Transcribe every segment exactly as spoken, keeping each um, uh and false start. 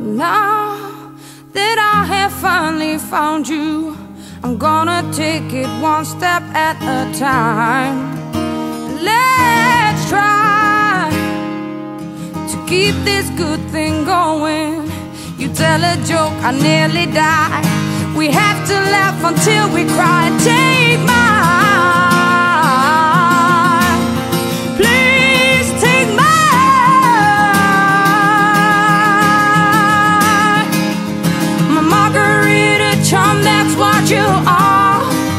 Now that I have finally found you, I'm gonna take it one step at a time. Let's try to keep this good thing going. You tell a joke, I nearly die. We have to laugh until we cry. Take my hand, please take my hand. My margarita charm, that's what you are.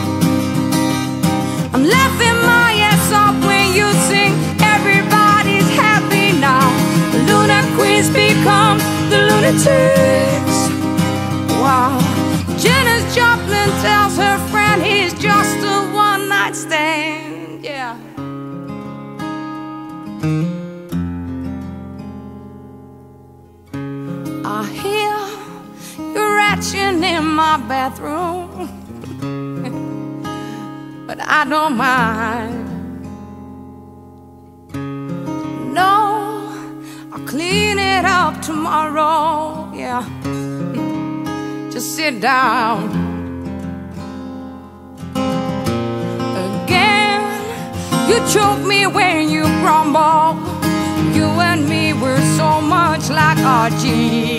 I'm laughing my ass off when you sing. Everybody's happy now. The Luna Queens become the lunatics. Wow. Janis Joplin tells her friend he's just a one-night stand. Yeah. I hear you're ratching in my bathroom, but I don't mind. No, I'll clean it up tomorrow. Yeah. Just sit down. Again, you choke me when you crumble. You and me were so much like our G.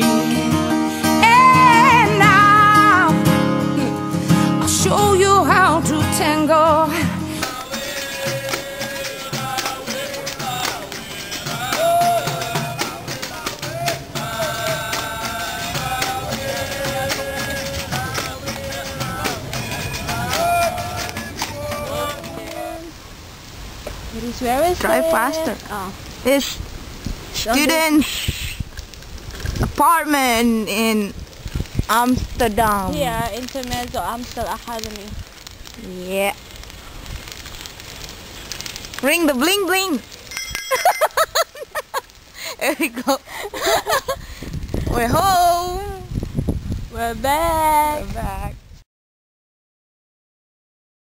And now I'll show you how to tango. Where is Drive it? faster. Oh. This student's apartment in Amsterdam. Here, Intermezzo Amstel Academy. Yeah. Ring the bling bling. There we go. We're home. We're back. We're back.